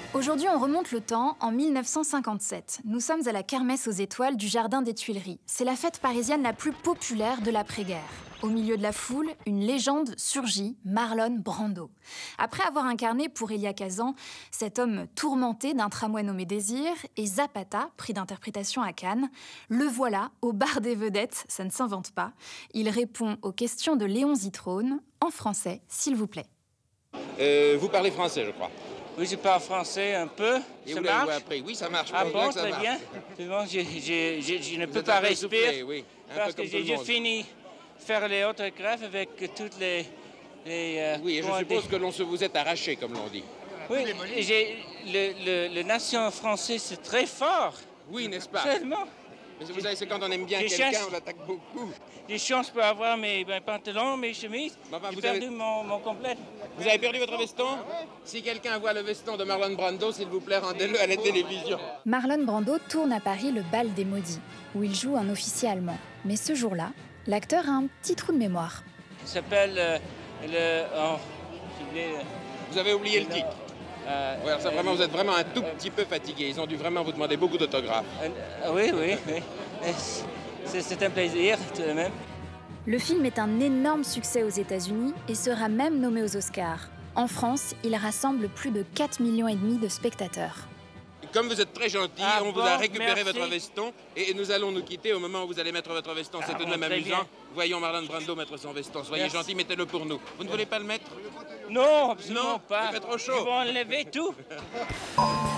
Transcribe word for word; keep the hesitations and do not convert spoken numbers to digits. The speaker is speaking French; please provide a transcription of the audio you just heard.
Aujourd'hui, on remonte le temps en mille neuf cent cinquante-sept. Nous sommes à la Kermesse aux étoiles du Jardin des Tuileries. C'est la fête parisienne la plus populaire de l'après-guerre. Au milieu de la foule, une légende surgit, Marlon Brando. Après avoir incarné pour Elia Kazan cet homme tourmenté d'un tramway nommé Désir, et Zapata, prix d'interprétation à Cannes, le voilà au bar des vedettes, ça ne s'invente pas. Il répond aux questions de Léon Zitrone, en français, s'il vous plaît. Euh, vous parlez français, je crois. Oui, je parle français un peu. Et ça vous marche? l'avez appris? Oui, ça marche. Ah Je bon, vois que ça très marche. bien. C'est bon, je, je, je, je ne Vous peux êtes pas un peu respirer essoufflé, oui. Un parce peu que comme tout le j'ai monde. fini de faire les autographes avec toutes les... les euh, Oui, et je comment suppose dire- que l'on se vous est arraché, comme l'on dit. Oui, j'ai le, le, le nation français, c'est très fort. Oui, n'est-ce pas? Seulement. Mais vous savez, c'est quand on aime bien J'ai quelqu'un, cherché- on l'attaque beaucoup. Des chances pour avoir mes, mes pantalons, mes chemises. Bah, bah, J'ai vous perdu avez- mon, mon complet. Vous avez perdu votre veston? Si quelqu'un voit le veston de Marlon Brando, s'il vous plaît, rendez-le à la télévision. Marlon Brando tourne à Paris le bal des maudits, où il joue un officier allemand. Mais ce jour-là, l'acteur a un petit trou de mémoire. Il s'appelle euh, le... Oh, j'ai oublié, euh, Vous avez oublié le titre. euh, Ouais, alors ça, vraiment, vous êtes vraiment un tout petit peu fatigué. Ils ont dû vraiment vous demander beaucoup d'autographes. euh, euh, oui, oui, oui. Euh, C'est c'est un plaisir, tout de même. Le film est un énorme succès aux États-Unis et sera même nommé aux Oscars. En France, il rassemble plus de quatre millions et demi de spectateurs. Comme vous êtes très gentil, Ah on bon, vous a récupéré merci. votre veston et nous allons nous quitter au moment où vous allez mettre votre veston. C'est Ah tout de bon, même très amusant. bien. Voyons Marlon Brando mettre son veston. Soyez Merci. gentil, mettez-le pour nous. Vous ne voulez pas le mettre? Non, absolument Non, pas. il fait trop chaud. Ils vont enlever tout.